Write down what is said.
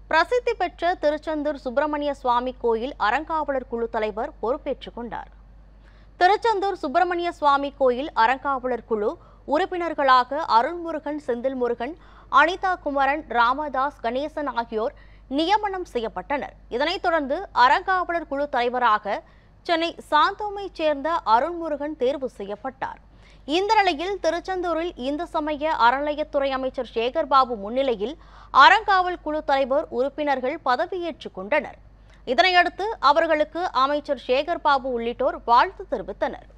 பிரசித்தி பெற்ற திருச்செந்தூர் சுப்பிரமணிய சுவாமி கோயில் அறங்காவலர் குழு தலைவர் பொறுப்பேற்றுக் கொண்டார். திருச்செந்தூர் சுப்பிரமணிய சுவாமி கோயில் அறங்காவலர் குழு உறுப்பினர்களாக அருள்முருகன், செந்தில்முருகன், அனிதா குமரன், ராமதாஸ், கணேசன் ஆகியோர் நியமனம் செய்யப்பட்டனர். இதனைத் தொடர்ந்து அறங்காவலர் குழு தலைவராக சென்னை சாந்தோமைச் சேர்ந்த அருள்முருகன் தேர்வு செய்யப்பட்டார். இந்த நிலையில் திருச்செந்தூரில் இந்து சமய அறநிலையத்துறை அமைச்சர் சேகர்பாபு முன்னிலையில் அறங்காவல் குழு தலைவர் உறுப்பினர்கள் பதவியேற்றுக் கொண்டனர். இதனையடுத்து அவர்களுக்கு அமைச்சர் சேகர்பாபு உள்ளிட்டோர் வாழ்த்து தெரிவித்தனர்.